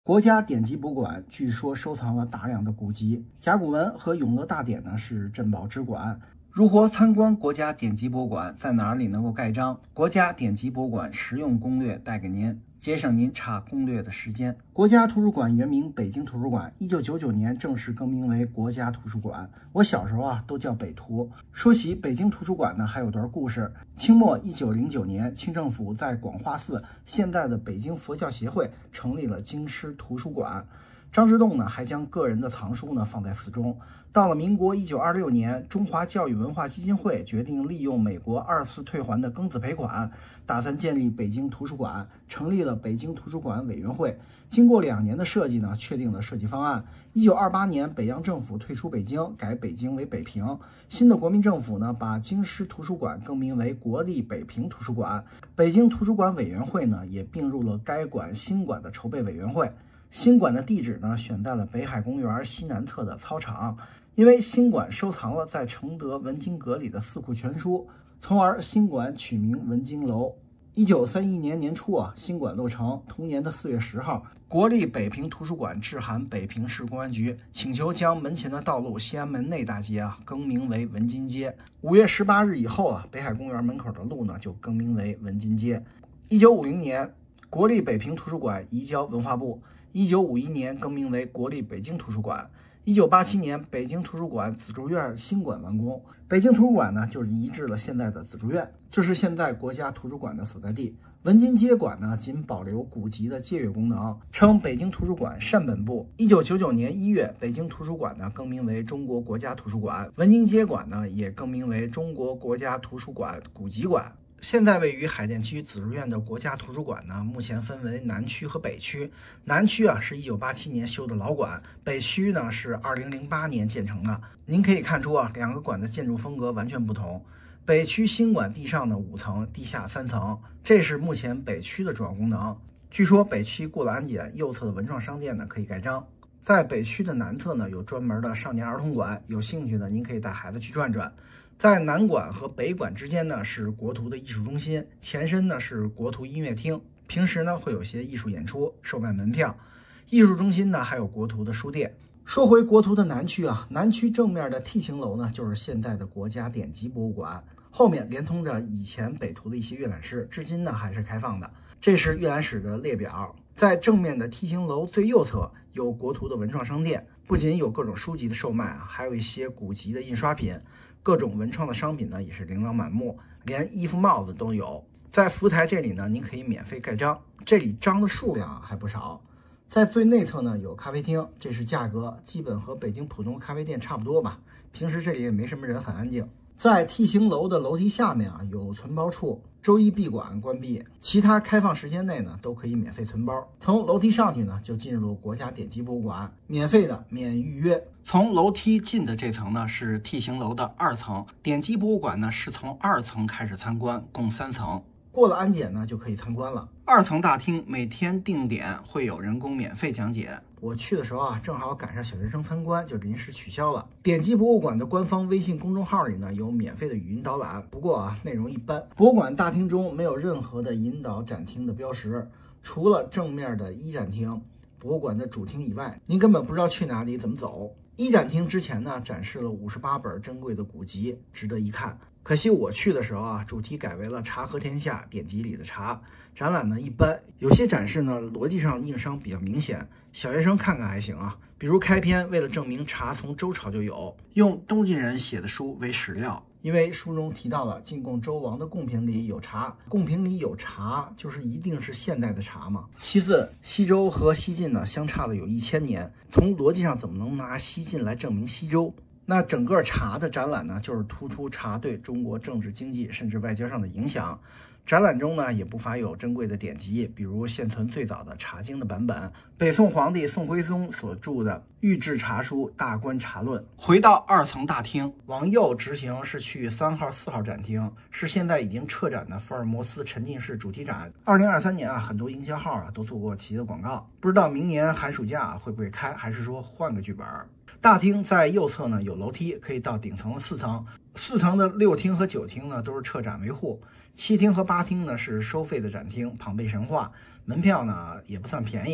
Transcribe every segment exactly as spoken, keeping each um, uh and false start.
国家典籍博物馆据说收藏了大量的古籍，甲骨文和永乐大典呢是镇宝之馆。如何参观国家典籍博物馆？在哪里能够盖章？国家典籍博物馆实用攻略带给您，节省您查攻略的时间。国家图书馆原名北京图书馆，一九九九年正式更名为国家图书馆。我小时候啊都叫北图。说起北京图书馆呢，还有段故事。清末一九零九年，清政府在广化寺（现在的北京佛教协会）成立了京师图书馆。张之洞呢，还将个人的藏书呢放在寺中。到了民国一九二六年，中华教育文化基金会决定利用美国二次退还的庚子赔款，打算建立北京图书馆，成立了北京图书馆委员会。经过两年的设计呢，确定了设计方案。一九二八年，北洋政府退出北京，改北京为北平。新的国民政府呢，把京师图书馆更名为国立北平图书馆。北京图书馆委员会呢，也并入了该馆新馆的筹备委员会。新馆的地址呢，选在了北海公园西南侧的操场，因为新馆收藏了在承德文经阁里的四库全书，从而新馆取名文经楼。一九三一年年初啊，新馆落成。同年的四月十号，国立北平图书馆致函北平市公安局，请求将门前的道路西安门内大街啊更名为文津街。五月十八日以后啊，北海公园门口的路呢就更名为文津街。一九五零年，国立北平图书馆移交文化部。一九五一年更名为国立北京图书馆。一九八七年，北京图书馆紫竹院新馆完工。北京图书馆呢，就是移至了现在的紫竹院，这是现在国家图书馆的所在地。文津街馆呢，仅保留古籍的借阅功能，称北京图书馆善本部。一九九九年一月，北京图书馆呢更名为中国国家图书馆，文津街馆呢也更名为中国国家图书馆古籍馆。现在位于海淀区紫竹院的国家图书馆呢，目前分为南区和北区。南区啊是一九八七年修的老馆，北区呢是二零零八年建成的。您可以看出啊，两个馆的建筑风格完全不同。北区新馆地上呢五层，地下三层，这是目前北区的主要功能。据说北区过了安检，右侧的文创商店呢可以盖章。在北区的南侧呢有专门的少年儿童馆，有兴趣的您可以带孩子去转转。在南馆和北馆之间呢是国图的艺术中心，前身呢是国图音乐厅，平时呢会有些艺术演出，售卖门票。艺术中心呢还有国图的书店。说回国图的南区啊，南区正面的 T 型楼呢就是现在的国家典籍博物馆，后面连通着以前北图的一些阅览室，至今呢还是开放的。这是阅览室的列表，在正面的 T 型楼最右侧有国图的文创商店，不仅有各种书籍的售卖啊，还有一些古籍的印刷品。各种文创的商品呢也是琳琅满目，连衣服帽子都有。在服务台这里呢，您可以免费盖章，这里章的数量还不少。在最内侧呢有咖啡厅，这是价格基本和北京普通咖啡店差不多吧，平时这里也没什么人，很安静。在 T 型楼的楼梯下面啊有存包处，周一闭馆关闭，其他开放时间内呢都可以免费存包。从楼梯上去呢就进入国家典籍博物馆，免费的，免预约。从楼梯进的这层呢是 T 型楼的二层，典籍博物馆呢是从二层开始参观，共三层。过了安检呢就可以参观了。二层大厅每天定点会有人工免费讲解。我去的时候啊，正好赶上小学生参观，就临时取消了。典籍博物馆的官方微信公众号里呢有免费的语音导览，不过啊内容一般。博物馆大厅中没有任何的引导展厅的标识，除了正面的一展厅、博物馆的主厅以外，您根本不知道去哪里怎么走。一展厅之前呢展示了五十八本珍贵的古籍，值得一看。可惜我去的时候啊，主题改为了茶和天下典籍里的茶，展览呢一般，有些展示呢逻辑上硬伤比较明显，小学生看看还行啊。比如开篇为了证明茶从周朝就有，用东晋人写的书为史料，因为书中提到了进贡周王的贡品里有茶，贡品里有茶就是一定是现代的茶嘛。其次，西周和西晋呢相差了有一千年，从逻辑上怎么能拿西晋来证明西周？那整个茶的展览呢，就是突出茶对中国政治、经济甚至外交上的影响。展览中呢，也不乏有珍贵的典籍，比如现存最早的《茶经》的版本，北宋皇帝宋徽宗所著的《御制茶书·大观茶论》。回到二层大厅，往右直行是去三号、四号展厅，是现在已经撤展的福尔摩斯沉浸式主题展。二零二三年啊，很多营销号啊都做过其的广告，不知道明年寒暑假会不会开，还是说换个剧本。大厅在右侧呢有楼梯，可以到顶层的四层。四层的六厅和九厅呢都是撤展维护，七厅和八厅呢是收费的展厅，庞贝神话，门票呢也不算便宜。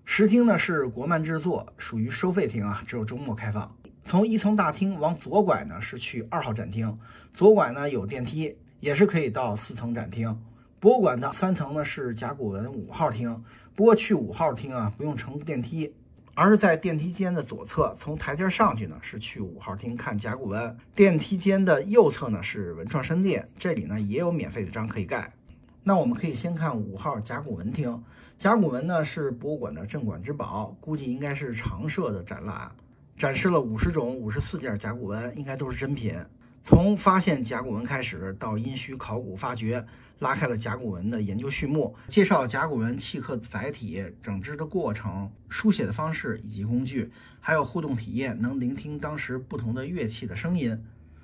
石厅呢是国漫制作，属于收费厅啊，只有周末开放。从一层大厅往左拐呢是去二号展厅，左拐呢有电梯，也是可以到四层展厅。博物馆的三层呢是甲骨文五号厅，不过去五号厅啊不用乘电梯，而是在电梯间的左侧，从台阶上去呢是去五号厅看甲骨文。电梯间的右侧呢是文创商店，这里呢也有免费的章可以盖。那我们可以先看五号甲骨文厅，甲骨文呢是博物馆的镇馆之宝，估计应该是常设的展览，展示了五十种五十四件甲骨文，应该都是真品。从发现甲骨文开始，到殷墟考古发掘，拉开了甲骨文的研究序幕，介绍甲骨文契刻载体整制的过程、书写的方式以及工具，还有互动体验，能聆听当时不同的乐器的声音。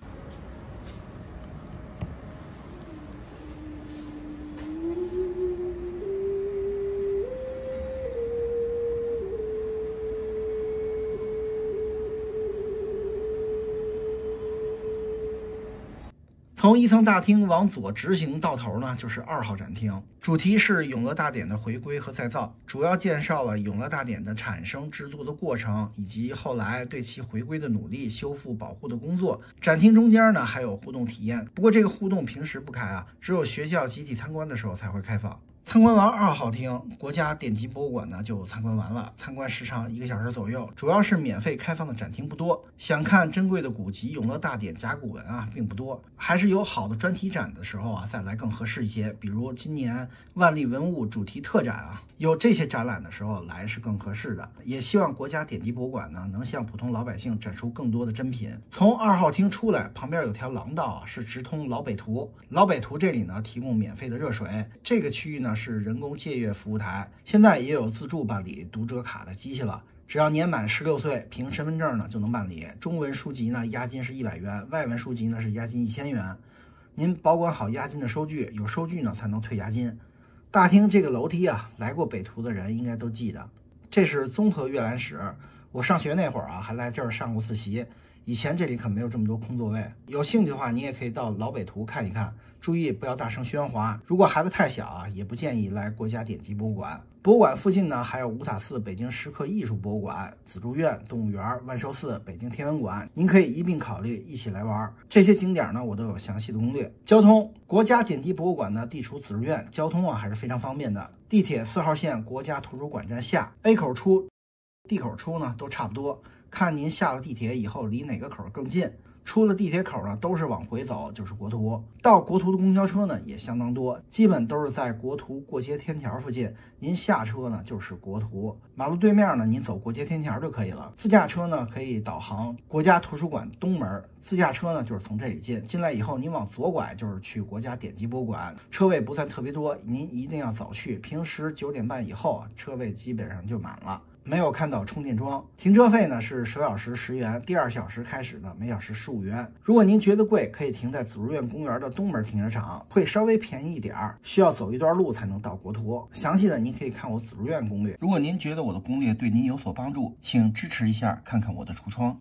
从一层大厅往左直行到头呢，就是二号展厅，主题是永乐大典的回归和再造，主要介绍了永乐大典的产生、制作的过程，以及后来对其回归的努力、修复、保护的工作。展厅中间呢还有互动体验，不过这个互动平时不开啊，只有学校集体参观的时候才会开放。参观完二号厅，国家典籍博物馆呢就参观完了，参观时长一个小时左右，主要是免费开放的展厅不多，想看珍贵的古籍永乐大典甲骨文啊并不多，还是有好的专题展的时候啊再来更合适一些，比如今年万历文物主题特展啊，有这些展览的时候来是更合适的。也希望国家典籍博物馆呢能向普通老百姓展出更多的珍品。从二号厅出来，旁边有条廊道是直通老北图，老北图这里呢提供免费的热水，这个区域呢是人工借阅服务台，现在也有自助办理读者卡的机器了，只要年满十六岁，凭身份证呢就能办理。中文书籍呢押金是一百元，外文书籍呢是押金一千元。您保管好押金的收据，有收据呢才能退押金。大厅这个楼梯啊，来过北图的人应该都记得，这是综合阅览室。我上学那会儿啊，还来这儿上过自习。以前这里可没有这么多空座位，有兴趣的话，你也可以到老北图看一看，注意不要大声喧哗。如果孩子太小啊，也不建议来国家典籍博物馆。博物馆附近呢，还有五塔寺北京石刻艺术博物馆、紫竹院、动物园、万寿寺、北京天文馆，您可以一并考虑一起来玩。这些景点呢，我都有详细的攻略。交通，国家典籍博物馆呢地处紫竹院，交通啊还是非常方便的。地铁四号线国家图书馆站下 ，A 口出、D 口出呢都差不多。看您下了地铁以后离哪个口更近，出了地铁口呢都是往回走就是国图，到国图的公交车呢也相当多，基本都是在国图过街天桥附近，您下车呢就是国图，马路对面呢您走过街天桥就可以了。自驾车呢可以导航国家图书馆东门，自驾车呢就是从这里进，进来以后您往左拐就是去国家典籍博物馆，车位不算特别多，您一定要早去，平时九点半以后车位基本上就满了。没有看到充电桩，停车费呢是首小时十元，第二小时开始呢每小时十五元。如果您觉得贵，可以停在紫竹院公园的东门停车场，会稍微便宜一点儿，需要走一段路才能到国图。详细的您可以看我紫竹院攻略。如果您觉得我的攻略对您有所帮助，请支持一下，看看我的橱窗。